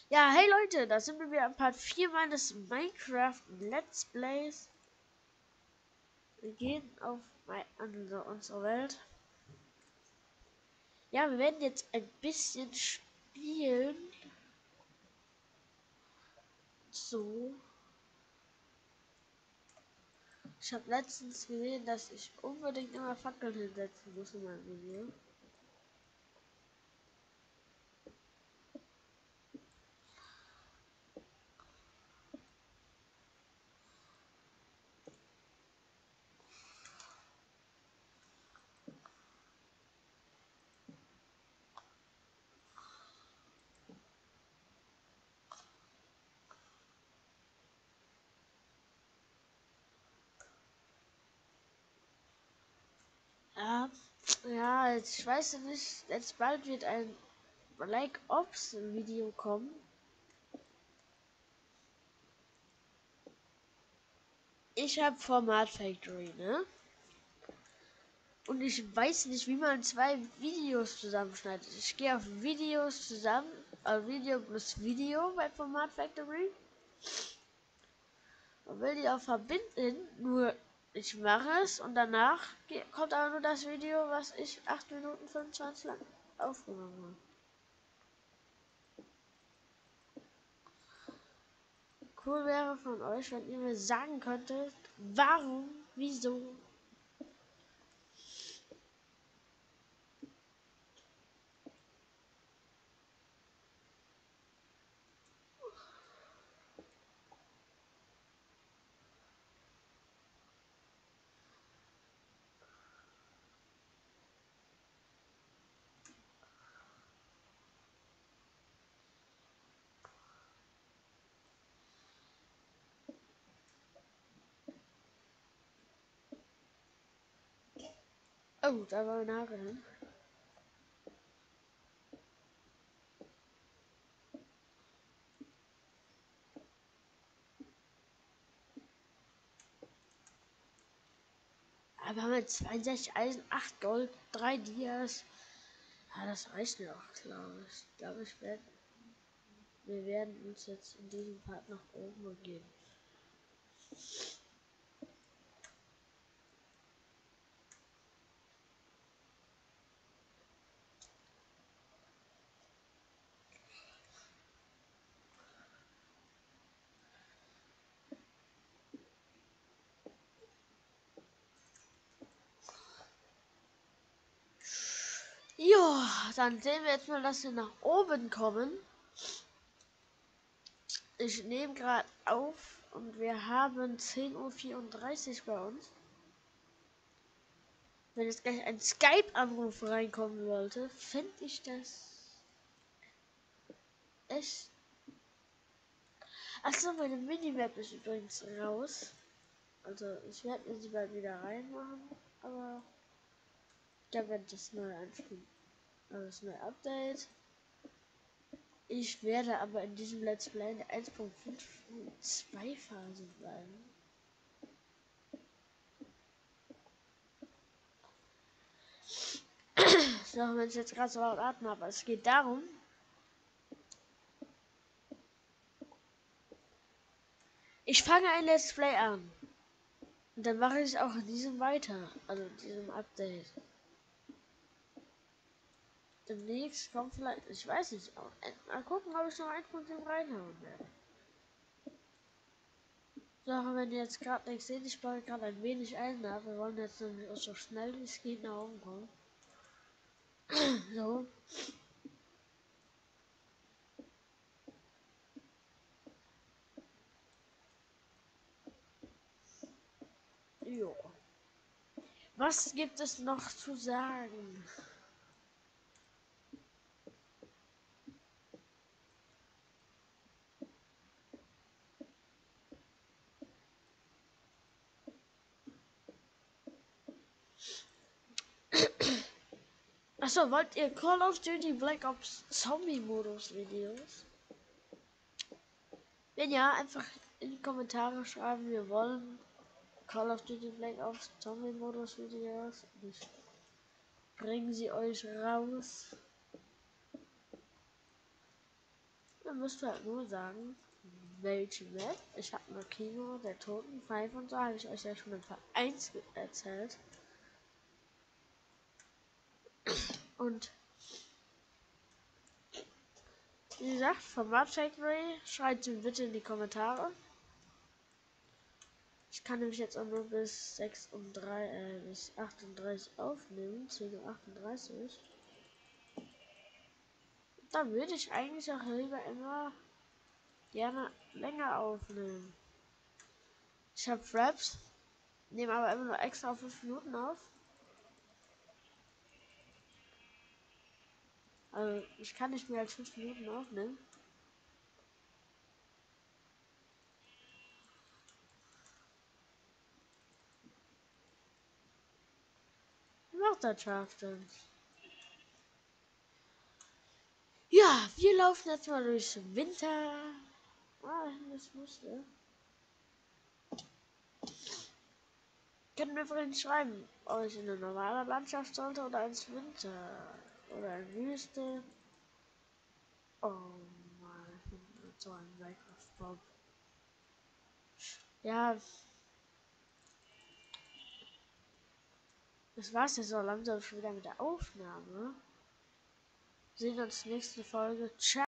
Ja, hey Leute, da sind wir wieder am Part 4 meines Minecraft Let's Plays. Wir gehen auf unsere Welt. Ja, wir werden jetzt ein bisschen spielen. So. Ich habe letztens gesehen, dass ich unbedingt immer Fackeln hinsetzen muss in meinem Video. Ja, ja, ich weiß nicht, jetzt bald wird ein Black Ops Video kommen. Ich habe Format Factory, ne? Und ich weiß nicht, wie man zwei Videos zusammenschneidet. Ich gehe auf Videos zusammen, Video plus Video bei Format Factory und will die auch verbinden. Nur ich mache es und danach kommt aber nur das Video, was ich 8 Minuten 25 lang aufgenommen habe. Cool wäre von euch, wenn ihr mir sagen könntet, warum, wieso. Oh, da war ein Nagel. Aber wir haben jetzt 62 Eisen, 8 Gold, 3 Dias. Ja, das reicht mir auch, glaube ich. Wir werden uns jetzt in diesem Part nach oben begeben. Ja, dann sehen wir jetzt mal, dass wir nach oben kommen. Ich nehme gerade auf und wir haben 10:34 Uhr bei uns. Wenn jetzt gleich ein Skype-Anruf reinkommen sollte, fände ich das echt. Achso, meine Minimap ist übrigens raus. Also ich werde mir sie bald wieder reinmachen, aber da wird das neue einspielen. Also das neue Update. Ich werde aber in diesem Let's Play in der 1.5.2 Phase bleiben. So, wenn ich jetzt gerade so laut atme, aber es geht darum, ich fange ein Let's Play an. Und dann mache ich auch in diesem weiter. Also in diesem Update. Demnächst kommt vielleicht, ich weiß nicht, mal gucken, ob ich noch 1.7 reinhauen werde. So, wenn ihr jetzt gerade nichts seht, ich baue gerade ein wenig ein ab. Wir wollen jetzt nämlich auch so schnell wie es geht nach oben kommen. So. Jo. Was gibt es noch zu sagen? Achso, wollt ihr Call of Duty Black Ops Zombie Modus Videos? Wenn ja, einfach in die Kommentare schreiben, wir wollen Call of Duty Black Ops Zombie Modus Videos. Ich bringe sie euch raus. Dann müsst ihr halt nur sagen, welche Map. Ich habe nur Kino der Toten 5 und so, habe ich euch ja schon im Part 1 erzählt. Und wie gesagt, Format Factory, schreibt mir bitte in die Kommentare. Ich kann nämlich jetzt auch nur bis bis 38 aufnehmen, 10:38 Uhr. Da würde ich eigentlich auch lieber immer gerne länger aufnehmen. Ich habe Raps, nehme aber immer nur extra auf 5 Minuten auf. Also ich kann nicht mehr als 5 Minuten aufnehmen. Wie macht das schafft denn? Ja, wir laufen jetzt mal durchs Winter. Das musste. Könnt mir übrigens schreiben, ob ich in eine normale Landschaft sollte oder ins Winter. Oder in Wüste. Oh Mann, ich bin mit so einem Minecraft-Bob. Ja, das war's jetzt so langsam schon wieder mit der Aufnahme. Wir sehen uns nächste Folge. Ciao.